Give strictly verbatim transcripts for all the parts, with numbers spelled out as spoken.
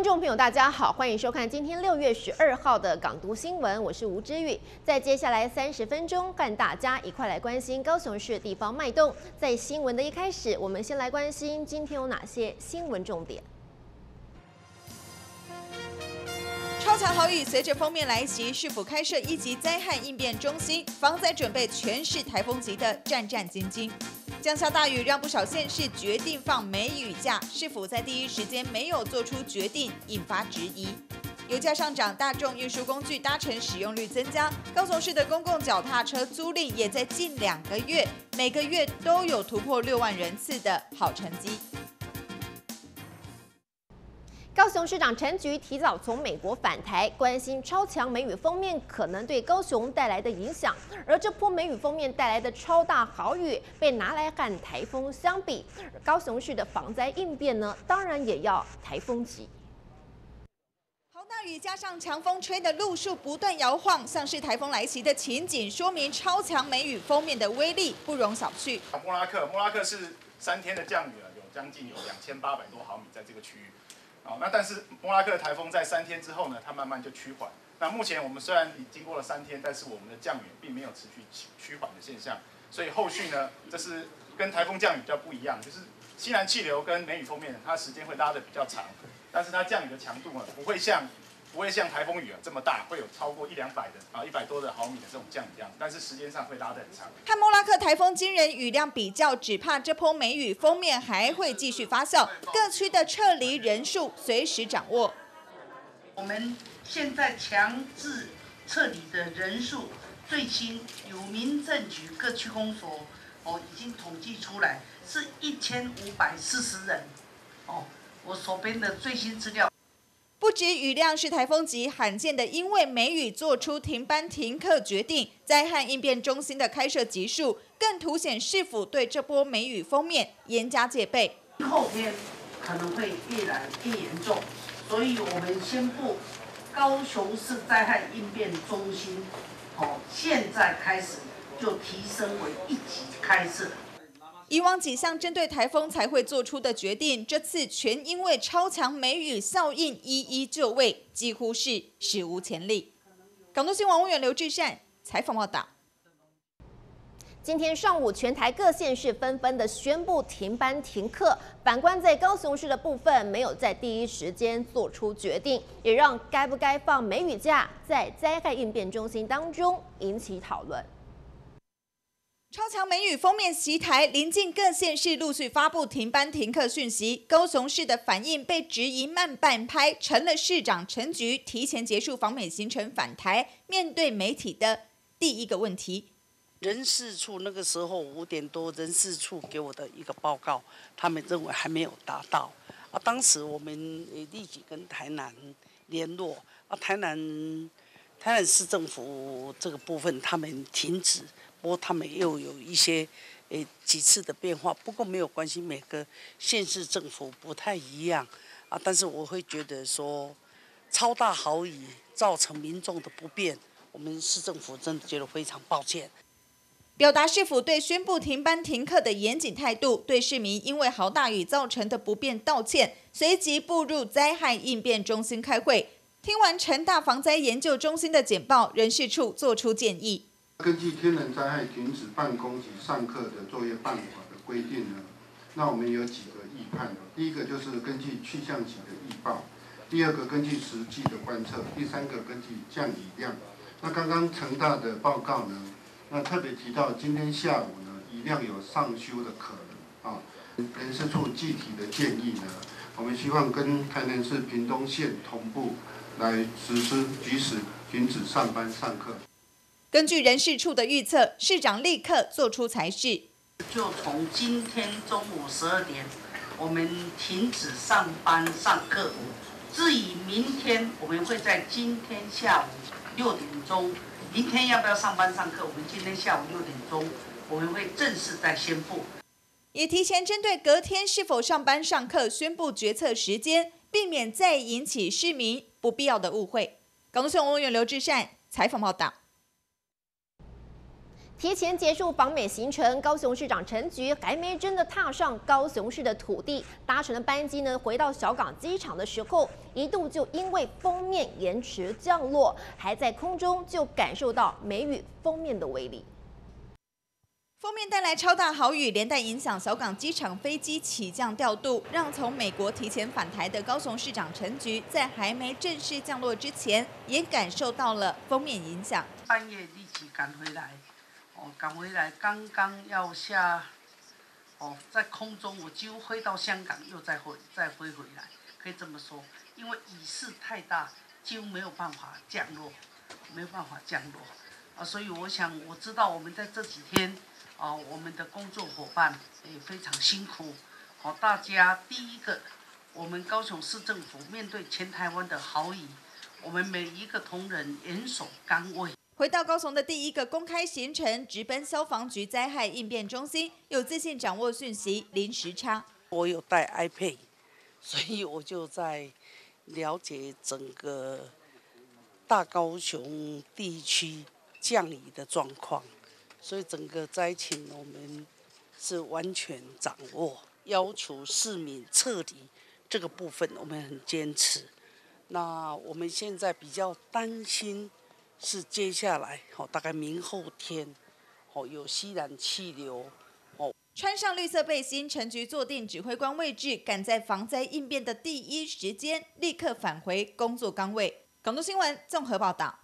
众朋友，大家好，欢迎收看今天六月十二号的港都新闻，我是吴之玉。在接下来三十分钟，和大家一块来关心高雄市地方脉动。在新闻的一开始，我们先来关心今天有哪些新闻重点。 超强豪雨随着锋面来袭，市府开设一级灾害应变中心，防灾准备全是台风级的战战兢兢。降下大雨让不少县市决定放梅雨假，市府在第一时间没有做出决定，引发质疑。油价上涨，大众运输工具搭乘使用率增加，高雄市的公共脚踏车租赁也在近两个月，每个月都有突破六万人次的好成绩。 高雄市长陈菊提早从美国返台，关心超强梅雨锋面可能对高雄带来的影响。而这波梅雨锋面带来的超大豪雨，被拿来和台风相比，高雄市的防灾应变呢，当然也要台风级。 豪大雨加上强风吹的路树不断摇晃，像是台风来袭的情景，说明超强梅雨锋面的威力不容小觑。 莫拉克，莫拉克是三天的降雨啊，有将近有两千八百多毫米在这个区域。哦，那但是莫拉克的台风在三天之后呢，它慢慢就趋缓。那目前我们虽然已经过了三天，但是我们的降雨并没有持续趋缓的现象，所以后续呢，这是跟台风降雨比较不一样，就是西南气流跟梅雨锋面，它时间会拉得比较长，但是它降雨的强度呢，不会像不会像台风雨啊这么大，会有超过一两百的啊一百多的毫米的这种降雨量，但是时间上会拉得很长。 和莫拉克台风惊人雨量比较，只怕这波梅雨锋面还会继续发酵，各区的撤离人数随时掌握。 我们现在强制撤离的人数，最新由民政局各区公所哦已经统计出来是一千五百四十人。哦，我手边的最新资料。 不止雨量是台风级，罕见的因为梅雨做出停班停课决定，灾害应变中心的开设集数更凸显市府对这波梅雨锋面严加戒备。 后天可能会越来越严重，所以我们宣布高雄市灾害应变中心，哦，现在开始就提升为一级开设。 以往几项针对台风才会做出的决定，这次全因为超强梅雨效应一一就位，几乎是史无前例。港都新闻网员刘志善采访报道。 今天上午，全台各县市纷纷的宣布停班停课。反观在高雄市的部分，没有在第一时间做出决定，也让该不该放梅雨假在灾害应变中心当中引起讨论。 超强梅雨锋面袭台，临近各县市陆续发布停班停课讯息。高雄市的反应被质疑慢半拍，成了市长陈菊提前结束访美行程返台，面对媒体的第一个问题。 人事处那个时候五点多，人事处给我的一个报告，他们认为还没有达到。啊，当时我们也立即跟台南联络，啊，台南台南市政府这个部分他们停止。不过他们又有一些，诶几次的变化，不过没有关系，每个县市政府不太一样啊。但是我会觉得说，超大豪雨造成民众的不便，我们市政府真的觉得非常抱歉。 表达市府对宣布停班停课的严谨态度，对市民因为豪大雨造成的不便道歉，随即步入灾害应变中心开会。听完成大防灾研究中心的简报，人事处作出建议。 根据天然灾害停止办公及上课的作业办法的规定呢，那我们有几个预判。第一个就是根据气象局的预报，第二个根据实际的观测，第三个根据降雨量。那刚刚成大的报告呢，那特别提到今天下午呢，雨量有上修的可能啊。人事处具体的建议呢，我们希望跟台南市屏东县同步来实施，即使停止上班上课。 根据人事处的预测，市长立刻做出裁示， 就从今天中午十二点，我们停止上班上课。至于明天，我们会在今天下午六点钟，明天要不要上班上课？我们今天下午六点钟，我们会正式再宣布。 也提前针对隔天是否上班上课宣布决策时间，避免再引起市民不必要的误会。港都新闻网员刘志善采访报道。 提前结束访美行程，高雄市长陈菊还没真的踏上高雄市的土地，搭乘的班机呢，回到小港机场的时候，一度就因为锋面延迟降落，还在空中就感受到梅雨锋面的威力。 锋面带来超大豪雨，连带影响小港机场飞机起降调度，让从美国提前返台的高雄市长陈菊，在还没正式降落之前，也感受到了锋面影响。 半夜立即赶回来。 哦，赶回来，刚刚要下，哦，在空中我几乎飞到香港，又再回再飞回来，可以这么说，因为雨势太大，几乎没有办法降落，没有办法降落，啊，所以我想我知道我们在这几天，啊，我们的工作伙伴也非常辛苦，好、哦，大家第一个，我们高雄市政府面对全台湾的豪雨，我们每一个同仁严守岗位。 回到高雄的第一个公开行程，直奔消防局灾害应变中心，有自信掌握讯息，零时差。 我有带 iPad， 所以我就在了解整个大高雄地区降雨的状况，所以整个灾情我们是完全掌握，要求市民撤离这个部分我们很坚持。那我们现在比较担心。 是接下来，哦，大概明后天，哦，有西南气流，哦。 穿上绿色背心，陈菊坐定指挥官位置，赶在防灾应变的第一时间，立刻返回工作岗位。港都新闻综合报道。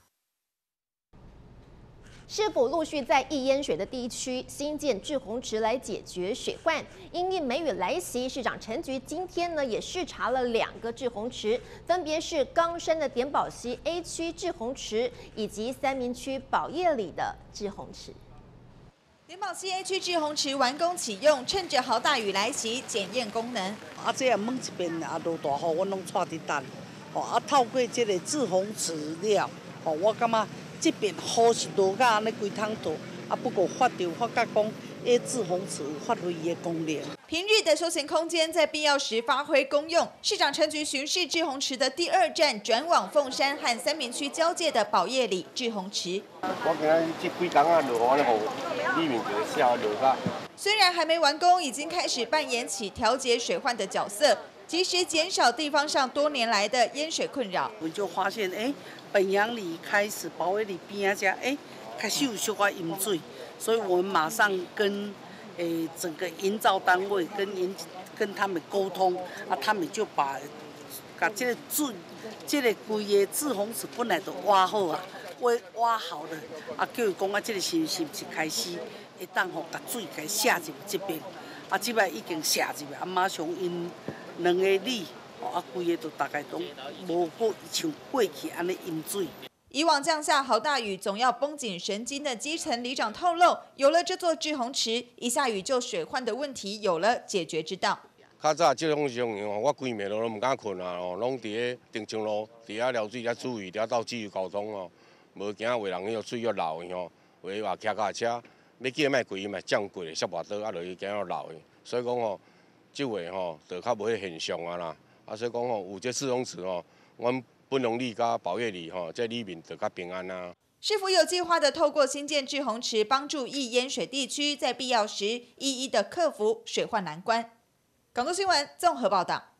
市府陆续在易淹水的地区新建滞洪池来解决水患。因应梅雨来袭，市长陈菊今天呢也视察了两个滞洪池，分别是冈山的点宝溪 A 区滞洪池以及三民区宝业里的滞洪池。 点宝溪 A 区滞洪池完工启用，趁着豪大雨来袭，检验功能。 啊，这啊门一边啊落大雨，我拢带伫等。哦，啊透过这个滞洪池了，哦，我感觉。 这边雨是落甲安尼规桶大，啊不过发着发觉讲，诶滞洪池有发挥伊的功能。 平日的休闲空间在必要时发挥功用。市长陈菊巡视滞洪池的第二站，转往凤山和三民区交界的宝业里滞洪池。 我今日这几天啊落安尼雨，里面就下落甲。 虽然还没完工，已经开始扮演起调节水患的角色，及时减少地方上多年来的淹水困扰。 我们就发现，哎。 本阳里开始，宝业里边啊，这哎开始有小可淹水，所以我们马上跟诶整个营造单位跟营跟他们沟通，啊，他们就把把这个水，这个规个滞洪池本来都挖好啊，挖挖好了，啊，叫伊讲啊，这个是是不是开始会当吼把水给下入这边，啊，这摆已经下入，啊，马上因两个里。 啊，规个都大概都无过像过去安尼淹水。 以往降下好大雨，总要绷紧神经的基层里长透露，有了这座滞洪池，一下雨就水患的问题有了解决之道。 较早这种情况，我规暝都唔敢困啊，哦，拢伫咧定情路，伫遐撩水，遐注意，遐到自由交通哦，无惊话人迄水要流的吼，话话骑脚车，要记莫过伊嘛降过的，摔跋倒啊，落去惊要流的，所以讲吼，即回吼，就较无迄现象啊啦。 啊，所以讲吼，有这滞洪池吼，阮本农里甲宝业里吼，在里面就较平安啊。 市府有计划的透过新建滞洪池，帮助易淹水地区在必要时一一的克服水患难关。港都新闻综合报道。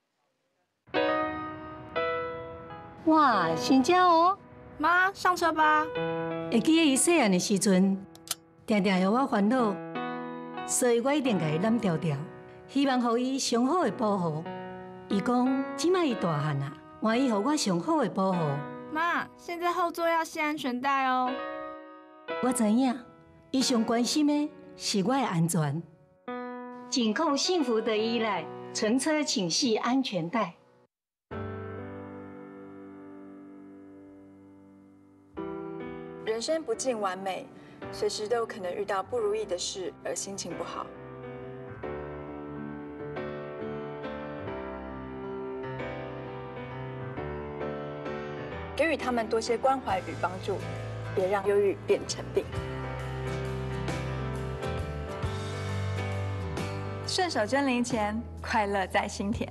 哇，新家哦！ 妈，上车吧。 会记得伊细汉的时阵，常常让我烦恼，所以我一定甲伊揽条条。 希望予伊上好的保护。伊讲，即摆伊大汉啊，愿意予我上好的保护。 妈，现在后座要系安全带哦。 我知影，伊上关心的是我的安全。紧扣幸福的依赖，乘车请系安全带。 人生不尽完美，随时都有可能遇到不如意的事而心情不好。 给予他们多些关怀与帮助，别让忧郁变成病。顺手捐零钱，快乐在心田。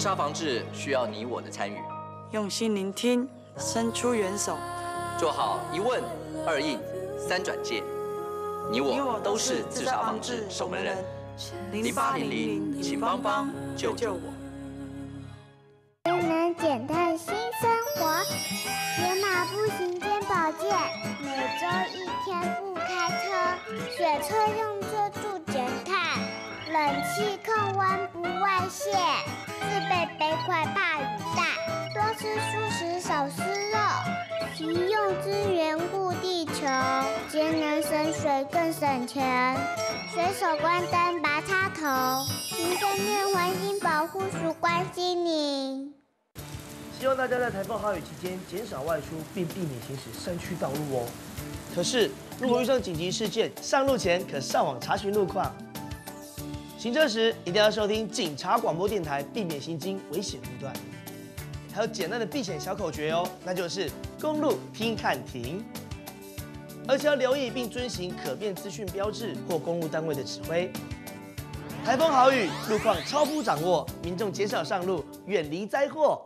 杀防治需要你我的参与， 用心聆听，伸出援手， 做好一问、二应、三转介。你我都是自杀防治守门人。零八零零，请帮帮，救救我。 能能减碳新生活，野马步行健保健，每周一天不开车，雪车用车助减碳，冷气控温不外泄，自备背块怕雨带，多吃素食少吃肉，急用资源护地球，节能省水更省钱，随手关灯拔插头，民政院环境保护署关心您。 希望大家在台风豪雨期间减少外出，并避免行驶山区道路哦。可是，如果遇上紧急事件，上路前可上网查询路况。行车时一定要收听警察广播电台，避免行经危险路段。还有简单的避险小口诀哦，那就是公路听看停，而且要留意并遵循可变资讯标志或公路单位的指挥。台风豪雨，路况超乎掌握，民众减少上路，远离灾祸。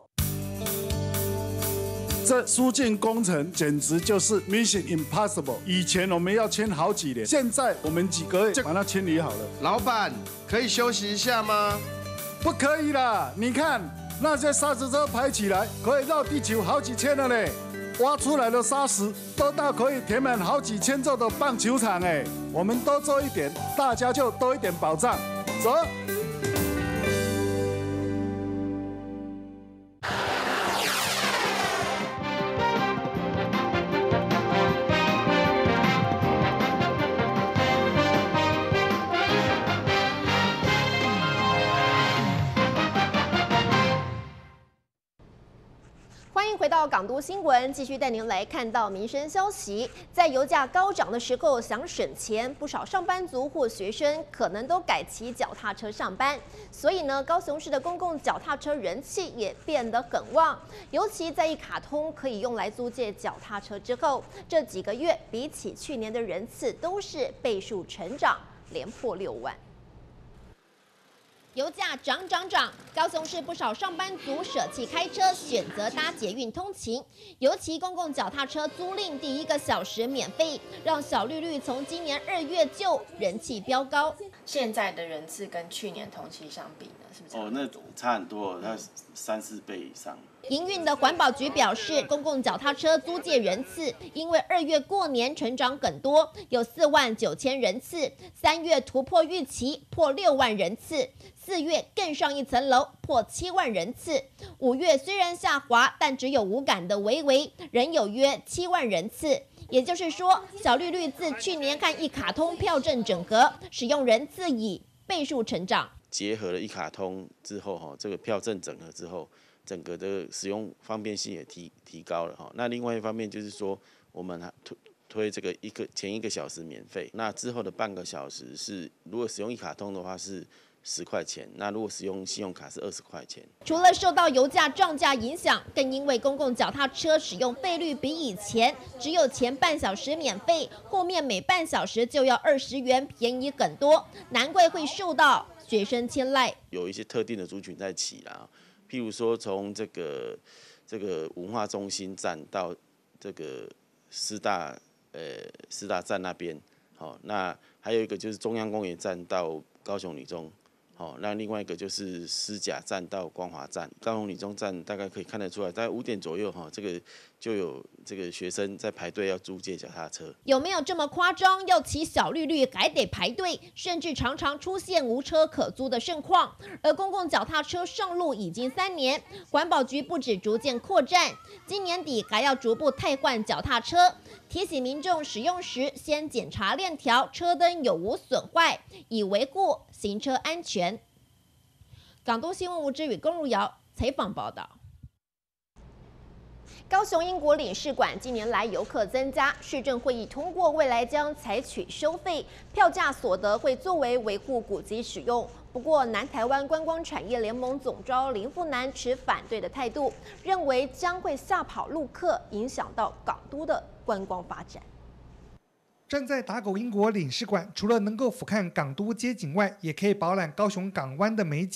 这疏浚工程简直就是 Mission Impossible。以前我们要签好几年，现在我们几个月就把它清理好了。 老板，可以休息一下吗？ 不可以啦！你看那些砂石车排起来，可以绕地球好几圈了嘞。挖出来的砂石都到可以填满好几千座的棒球场哎。我们多做一点，大家就多一点保障。走。 欢迎回到港都新闻，继续带您来看到民生消息。在油价高涨的时候，想省钱，不少上班族或学生可能都改骑脚踏车上班。所以呢，高雄市的公共脚踏车人气也变得很旺。尤其在一卡通可以用来租借脚踏车之后，这几个月比起去年的人次都是倍数成长，连破六万。油价涨涨涨，高雄市不少上班族舍弃开车，选择搭捷运通勤。尤其公共脚踏车租赁第一个小时免费，让小绿绿从今年二月就人气飙高。 现在的人次跟去年同期相比呢，是不是？ 哦，那差很多，它三四倍以上。 营运的环保局表示，公共脚踏车租借人次因为二月过年成长更多，有四万九千人次，三月突破预期，破六万人次，四月更上一层楼，破七万人次，五月虽然下滑，但只有无感的微微，仍有约七万人次。也就是说，小绿绿自去年和一卡通票证整合，使用人次以倍数成长。 结合了一卡通之后，哈，这个票证整合之后。整个的使用方便性也提提高了哈。那另外一方面就是说，我们还推推这个一个前一个小时免费，那之后的半个小时是如果使用一卡通的话是十块钱，那如果使用信用卡是二十块钱。 除了受到油价涨价影响，更因为公共脚踏车使用费率比以前只有前半小时免费，后面每半小时就要二十元，便宜很多，难怪会受到学生青睐。 有一些特定的族群在骑啦。譬如说，从这个这个文化中心站到这个师大呃师大站那边，好、哦，那还有一个就是中央公园站到高雄女中，好、哦，那另外一个就是师甲站到光华站，高雄女中站大概可以看得出来，大概五点左右哈、哦，这个就有这个学生在排队要租借脚踏车。 有没有这么夸张？要骑小绿绿还得排队，甚至常常出现无车可租的盛况。而公共脚踏车上路已经三年，环保局不止逐渐扩站，今年底还要逐步汰换脚踏车，提醒民众使用时先检查链条、车灯有无损坏，以维护行车安全。港都新闻吴之宇、龚如瑶采访报道。高雄英国领事馆近年来游客增加，市政会议通过未来将采取收费，票价所得会作为维护古迹使用。不过，南台湾观光产业联盟总召林富南持反对的态度，认为将会吓跑陆客，影响到港都的观光发展。 站在打狗英国领事馆，除了能够俯瞰港都街景外，也可以饱览高雄港湾的美景。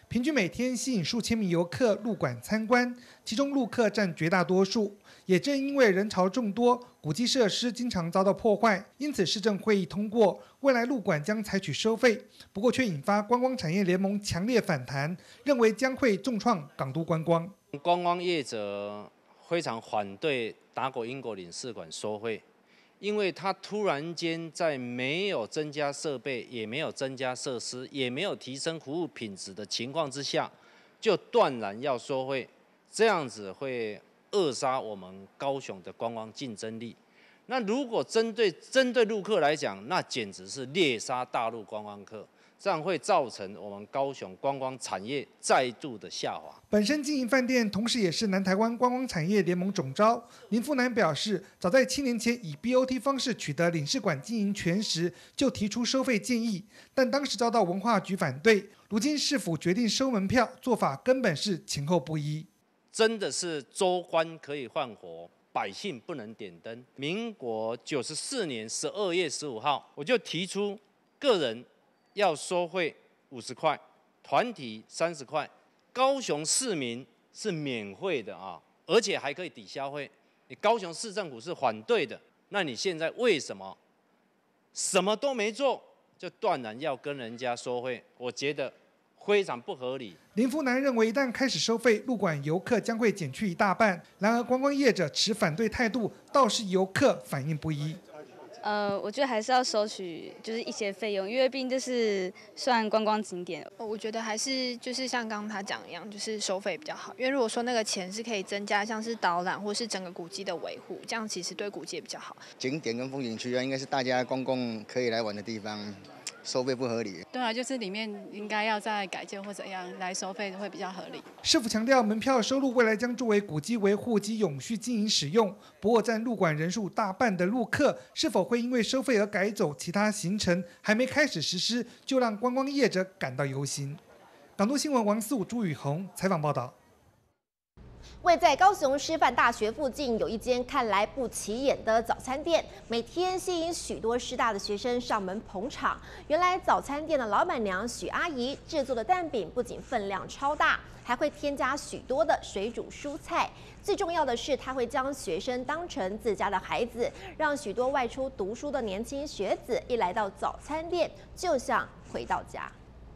平均每天吸引数千名游客入馆参观，其中陆客占绝大多数。也正因为人潮众多，古迹设施经常遭到破坏，因此市政会议通过，未来入馆将采取收费。不过却引发观光产业联盟强烈反弹，认为将会重创港都观光。 观光业者非常反对打狗英国领事馆收费。 因为他突然间在没有增加设备，也没有增加设施，也没有提升服务品质的情况之下，就断然要收费，这样子会扼杀我们高雄的观光竞争力。那如果针对针对陆客来讲，那简直是猎杀大陆观光客，这样会造成我们高雄观光产业再度的下滑。 本身经营饭店，同时也是南台湾观光产业联盟总召林富南表示，早在七年前以 B O T 方式取得领事馆经营权时，就提出收费建议，但当时遭到文化局反对。如今市府决定收门票，做法根本是前后不一。 真的是州官可以换火，百姓不能点灯。民国九十四年十二月十五号，我就提出个人要收费五十块，团体三十块。 高雄市民是免费的啊，而且还可以抵消费。你高雄市政府是反对的，那你现在为什么什么都没做，就断然要跟人家收费？我觉得非常不合理。 林福南认为，一旦开始收费，入馆游客将会减去一大半。然而，观光业者持反对态度，倒是游客反应不一。 呃，我觉得还是要收取就是一些费用，因为毕竟就是算观光景点。 我觉得还是就是像刚刚他讲一样，就是收费比较好。因为如果说那个钱是可以增加，像是导览或是整个古迹的维护，这样其实对古迹也比较好。 景点跟风景区啊，应该是大家公共可以来玩的地方，收费不合理。 对啊，就是里面应该要再改建或怎样来收费会比较合理。 市府强调，门票收入未来将作为古迹维护及永续经营使用。不过，占入馆人数大半的陆客是否会因为收费而改走其他行程，还没开始实施，就让观光业者感到忧心。港都新闻王思武、朱宇宏采访报道。 位在高雄师范大学附近有一间看来不起眼的早餐店，每天吸引许多师大的学生上门捧场。原来早餐店的老板娘许阿姨制作的蛋饼不仅分量超大，还会添加许多的水煮蔬菜。最重要的是，她会将学生当成自家的孩子，让许多外出读书的年轻学子一来到早餐店，就像回到家。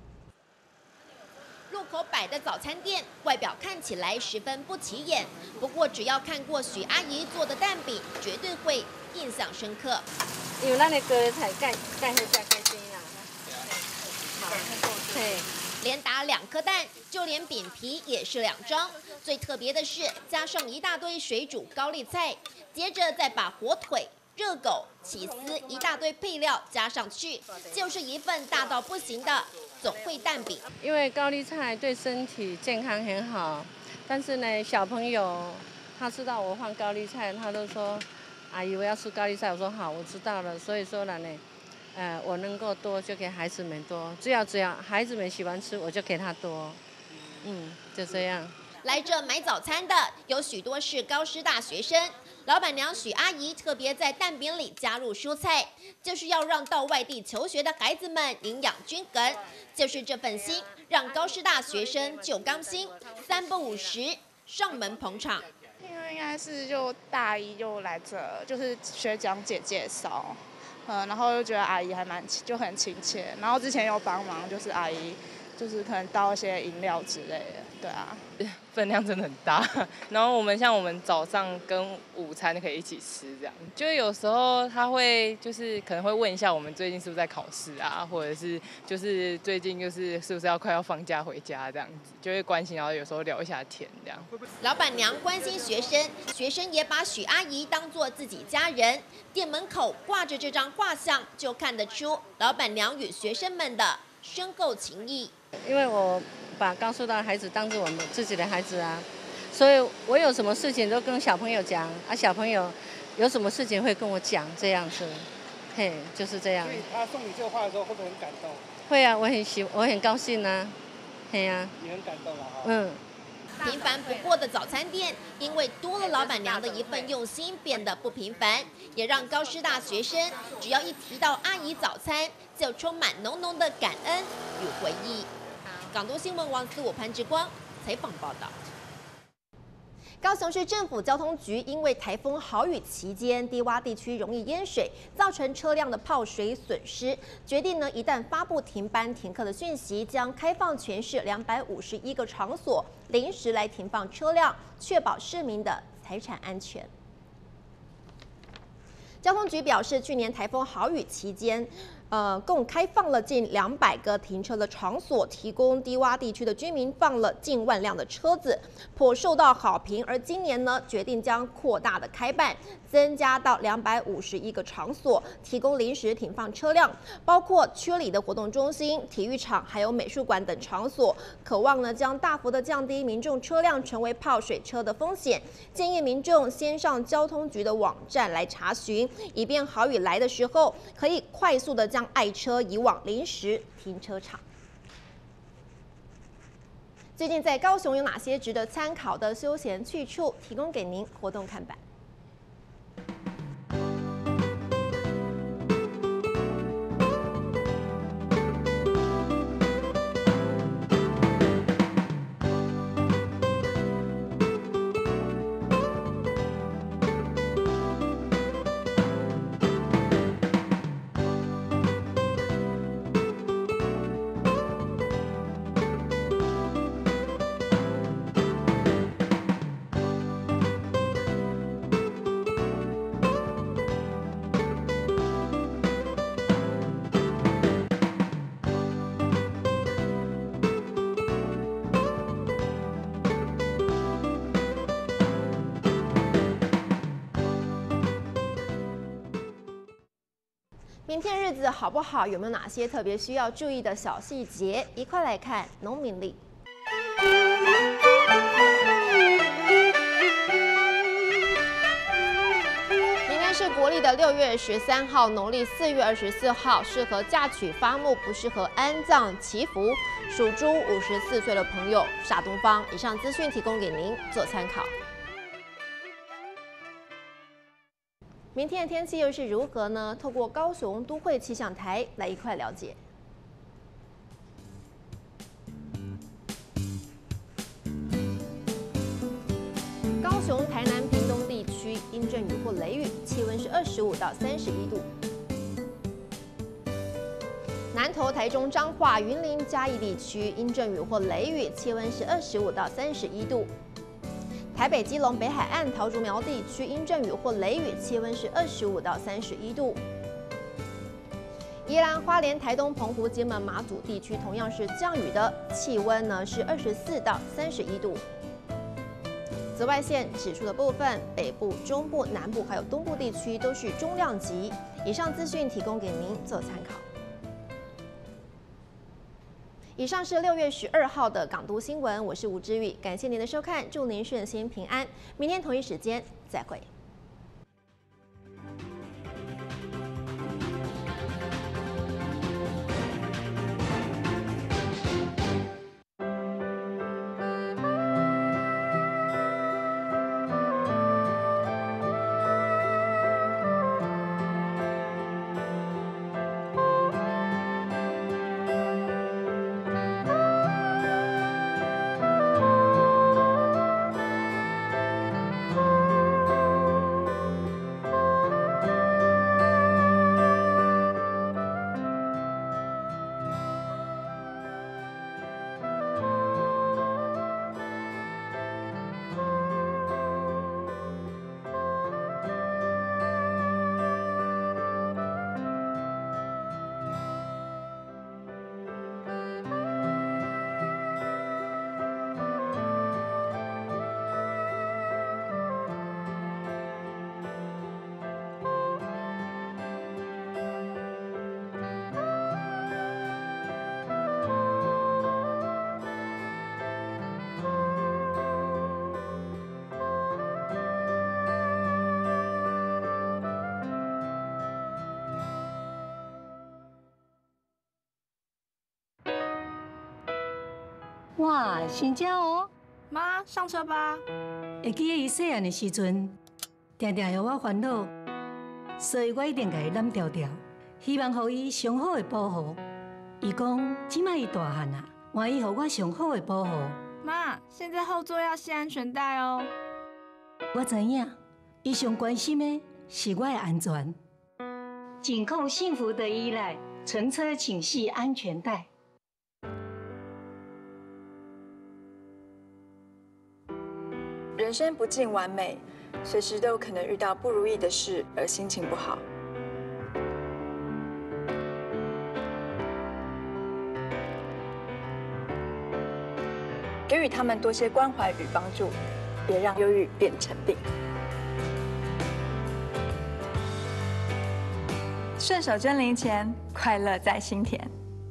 路口摆的早餐店，外表看起来十分不起眼，不过只要看过许阿姨做的蛋饼，绝对会印象深刻。 因为咱的高丽菜盖盖很下盖先啦， 好，对，连打两颗蛋，就连饼皮也是两张。最特别的是，加上一大堆水煮高丽菜，接着再把火腿、热狗、起司一大堆配料加上去，就是一份大到不行的总会蛋饼。 因为高丽菜对身体健康很好，但是呢，小朋友他知道我放高丽菜，他都说：“阿姨，我要吃高丽菜。”我说：“好，我知道了。”所以说了呢，呃，我能够多就给孩子们多，只要只要孩子们喜欢吃，我就给他多。嗯，就这样。 来这买早餐的有许多是高师大学生。 老板娘许阿姨特别在蛋饼里加入蔬菜，就是要让到外地求学的孩子们营养均衡。就是这份心，让高师大学生就甘心，三不五时上门捧场。 因为应该是就大一就来这，就是学长姐介绍，嗯，然后就觉得阿姨还蛮就很亲切，然后之前有帮忙，就是阿姨就是可能倒一些饮料之类的，对啊。 分量真的很大，然后我们像我们早上跟午餐可以一起吃，这样。就是有时候他会就是可能会问一下我们最近是不是在考试啊，或者是就是最近就是是不是要快要放假回家这样子，就会关心，然后有时候聊一下天这样。 老板娘关心学生，学生也把许阿姨当作自己家人。店门口挂着这张画像，就看得出老板娘与学生们的深厚情谊。 因为我。 把高师大孩子当作我们自己的孩子啊，所以我有什么事情都跟小朋友讲啊，小朋友有什么事情会跟我讲，这样子，嘿，就是这样。 所以他送你这个话的时候，会不会很感动？ 会啊，我很喜，我很高兴啊，嘿呀、啊。 你很感动啊。 嗯。 平凡不过的早餐店，因为多了老板娘的一份用心，变得不平凡，也让高师大学生只要一提到阿姨早餐，就充满浓浓的感恩与回忆。 港都新闻王思我潘志光采访报道。高雄市政府交通局因为台风豪雨期间，低洼地区容易淹水，造成车辆的泡水损失，决定呢，一旦发布停班停课的讯息，将开放全市两百五十一个场所临时来停放车辆，确保市民的财产安全。交通局表示，去年台风豪雨期间，呃，共开放了近两百个停车的场所，提供低洼地区的居民放了近万辆的车子，颇受到好评。而今年呢，决定将扩大的开办，增加到两百五十一个场所，提供临时停放车辆，包括区里的活动中心、体育场，还有美术馆等场所。渴望呢，将大幅的降低民众车辆成为泡水车的风险。建议民众先上交通局的网站来查询，以便豪雨来的时候可以快速的将爱车移往临时停车场。最近在高雄有哪些值得参考的休闲去处？提供给您活动看板。明天日子好不好？有没有哪些特别需要注意的小细节？一块来看农民历。明天是国历的六月十三号，农历四月二十四号，适合嫁娶发木，不适合安葬祈福。属猪五十四岁的朋友煞东方。以上资讯提供给您做参考。明天的天气又是如何呢？透过高雄都会气象台来一块了解。高雄、台南、屏东地区阴阵雨或雷雨，气温是二十五到三十一度。南投、台中、彰化、云林、嘉义地区阴阵雨或雷雨，气温是二十五到三十一度。台北、基隆、北海岸、桃竹苗地区阴阵雨或雷雨，气温是二十五到三十一度。宜兰花莲、台东、澎湖、金门、马祖地区同样是降雨的，气温呢是二十四到三十一度。紫外线指数的部分，北部、中部、南部还有东部地区都是中量级。以上资讯提供给您做参考。以上是六月十二号的港都新闻，我是吴之宇，感谢您的收看，祝您顺心平安，明天同一时间再会。 哇，新车哦！ 妈，上车吧。 会记得伊细汉的时阵，常常让我烦恼，所以我一定甲伊揽条条，希望互伊上好的保护。伊讲，即摆伊大汉啊， 万一予我上好的保护。 妈，现在后座要系安全带哦。 我知影，伊上关心的是我的安全。紧扣幸福的依赖，乘车请系安全带。 人生不尽完美，随时都有可能遇到不如意的事而心情不好。给予他们多些关怀与帮助，别让忧郁变成病。顺手捐零钱，快乐在心田。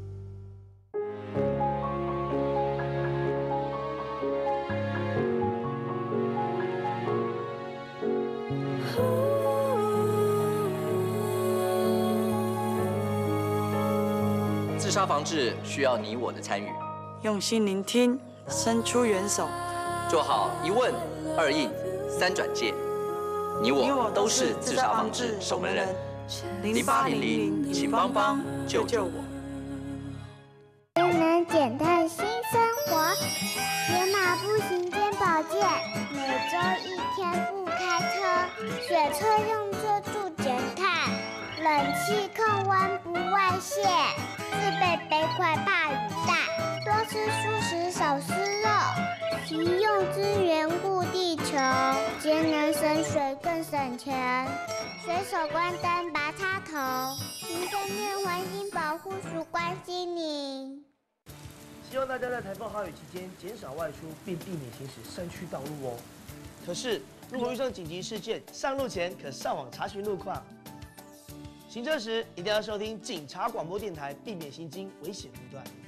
自杀防治需要你我的参与， 用心聆听，伸出援手， 做好一问、二应、三转介。你我都是自杀防治守门人。零八零零，请帮帮救救我。 能能减碳新生活，野马步行肩保健，每周一天不开车，雪车用车助减碳，冷气控温不外泄，自备杯筷怕雨带，多吃素食少吃肉，急用资源顾地球，节能省水更省钱。随手关灯拔插头，行政院环境保护署关心您。 希望大家在台风豪雨期间减少外出，并避免行驶山区道路哦。可是，如果遇上紧急事件，上路前可上网查询路况。行车时一定要收听警察广播电台，避免行经危险路段。